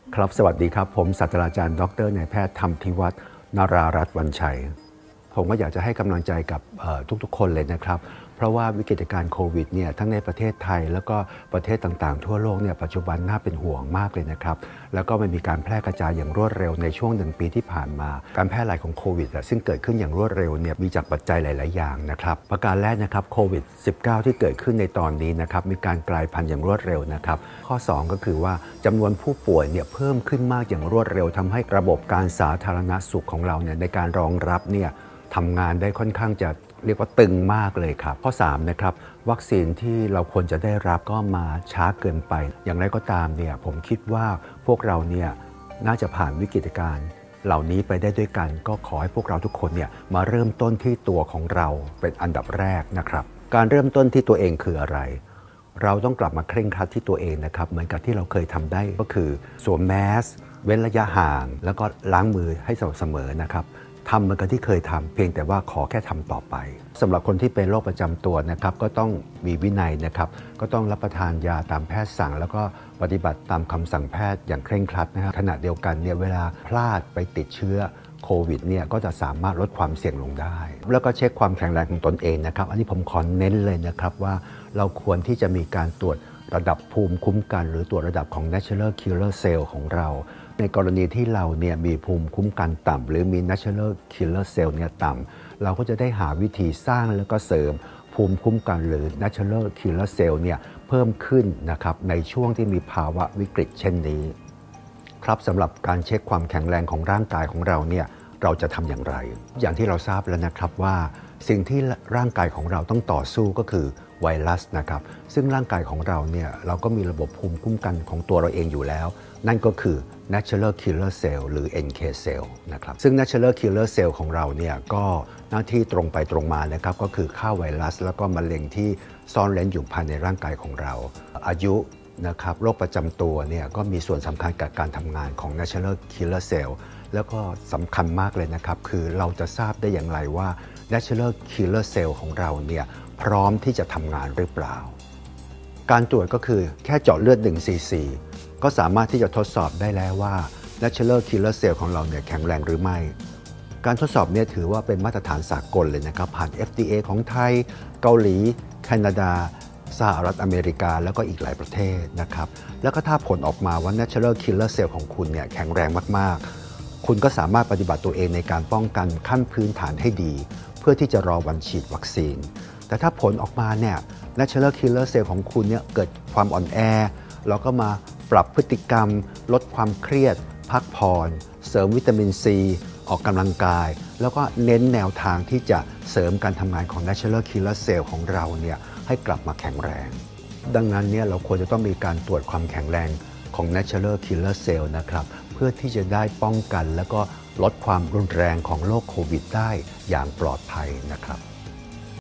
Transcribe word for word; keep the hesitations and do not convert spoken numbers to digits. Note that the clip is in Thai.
ครับสวัสดีครับผมศาสตราจารย์ดรนายแพทย์ธรรมธิวัฒน์นารารัตน์วันชัยผมก็อยากจะให้กำลังใจกับทุกๆคนเลยนะครับเพราะว่าวิกฤตการณ์โควิดเนี่ยทั้งในประเทศไทยแล้วก็ประเทศต่างๆทั่วโลกเนี่ยปัจจุบันน่าเป็นห่วงมากเลยนะครับแล้วก็มันมีการแพร่กระจายอย่างรวดเร็วในช่วงหนึ่งปีที่ผ่านมาการแพร่ระบาดของโควิดซึ่งเกิดขึ้นอย่างรวดเร็วเนี่ยมีจากปัจจัยหลายๆอย่างนะครับประการแรกนะครับโควิด สิบเก้า ที่เกิดขึ้นในตอนนี้นะครับมีการกลายพันธุ์อย่างรวดเร็วนะครับข้อสองก็คือว่าจำนวนผู้ป่วยเนี่ยเพิ่มขึ้นมากอย่างรวดเร็วทำให้ระบบการสาธารณสุขของเราเนี่ยในการรองรับเนี่ยทำงานได้ค่อนข้างจะเรียกว่าตึงมากเลยครับข้อสามนะครับวัคซีนที่เราควรจะได้รับก็มาช้าเกินไปอย่างไรก็ตามเนี่ยผมคิดว่าพวกเราเนี่ยน่าจะผ่านวิกฤตการณ์เหล่านี้ไปได้ด้วยกันก็ขอให้พวกเราทุกคนเนี่ยมาเริ่มต้นที่ตัวของเราเป็นอันดับแรกนะครับการเริ่มต้นที่ตัวเองคืออะไรเราต้องกลับมาเคร่งครัดที่ตัวเองนะครับเหมือนกับที่เราเคยทำได้ก็คือสวมแมสเว้นระยะห่างแล้วก็ล้างมือให้สม่ำเสมอนะครับทำเหมือนกับที่เคยทำเพียงแต่ว่าขอแค่ทำต่อไปสำหรับคนที่เป็นโรคประจำตัวนะครับก็ต้องมีวินัยนะครับก็ต้องรับประทานยาตามแพทย์สั่งแล้วก็ปฏิบัติตามคำสั่งแพทย์อย่างเคร่งครัดนะครับขณะเดียวกันเนี่ยเวลาพลาดไปติดเชื้อโควิดเนี่ยก็จะสามารถลดความเสี่ยงลงได้แล้วก็เช็คความแข็งแรงของตนเองนะครับอันนี้ผมขอเน้นเลยนะครับว่าเราควรที่จะมีการตรวจระดับภูมิคุ้มกันหรือตรวจระดับของ natural killer cell ของเราในกรณีที่เราเนี่ยมีภูมิคุ้มกันต่ำหรือมี natural killer cell เนี่ยต่ำเราก็จะได้หาวิธีสร้างแล้วก็เสริมภูมิคุ้มกันหรือ natural killer cell เนี่ยเพิ่มขึ้นนะครับในช่วงที่มีภาวะวิกฤตเช่นนี้ครับสำหรับการเช็คความแข็งแรงของร่างกายของเราเนี่ยเราจะทำอย่างไรอย่างที่เราทราบแล้วนะครับว่าสิ่งที่ร่างกายของเราต้องต่อสู้ก็คือไวรัสนะครับซึ่งร่างกายของเราเนี่ยเราก็มีระบบภูมิคุ้มกันของตัวเราเองอยู่แล้วนั่นก็คือ natural killer cell หรือ เอ็น เค cell นะครับซึ่ง natural killer cell ของเราเนี่ยก็หน้าที่ตรงไปตรงมานะครับก็คือฆ่าไวรัสแล้วก็มะเร็งที่ซ่อนเร้นอยู่ภายในร่างกายของเราอายุนะครับโรคประจำตัวเนี่ยก็มีส่วนสำคัญกับการทำงานของ natural killer cell แล้วก็สำคัญมากเลยนะครับคือเราจะทราบได้อย่างไรว่า natural killer cell ของเราเนี่ยพร้อมที่จะทำงานหรือเปล่าการตรวจก็คือแค่เจาะเลือดหนึ่ง ซี ซี ก็สามารถที่จะทดสอบได้แล้วว่า natural killer cell ของเราเนี่ยแข็งแรงหรือไม่การทดสอบเนี่ยถือว่าเป็นมาตรฐานสากลเลยนะครับผ่าน เอฟ ดี เอ ของไทยเกาหลีแคนาดาสหรัฐอเมริกาแล้วก็อีกหลายประเทศนะครับแล้วก็ถ้าผลออกมาว่า natural killer cell ของคุณเนี่ยแข็งแรงมากๆคุณก็สามารถปฏิบัติตัวเองในการป้องกันขั้นพื้นฐานให้ดีเพื่อที่จะรอวันฉีดวัคซีนแต่ถ้าผลออกมาเนี่ย natural killer cell ของคุณเนี่ยเกิดความอ่อนแอเราก็มาปรับพฤติกรรมลดความเครียดพักผ่อนเสริมวิตามินซีออกกำลังกายแล้วก็เน้นแนวทางที่จะเสริมการทำงานของ natural killer cell ของเราเนี่ยให้กลับมาแข็งแรงดังนั้นเนี่ยเราควรจะต้องมีการตรวจความแข็งแรงของ natural killer cell นะครับเพื่อที่จะได้ป้องกันแล้วก็ลดความรุนแรงของโรคโควิดได้อย่างปลอดภัยนะครับ